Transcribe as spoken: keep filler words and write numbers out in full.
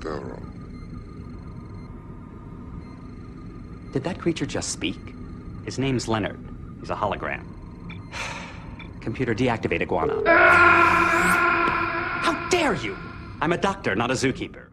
terror. Did that creature just speak? His name's Leonard. He's a hologram. Computer, deactivate iguana. How dare you! I'm a doctor, not a zookeeper.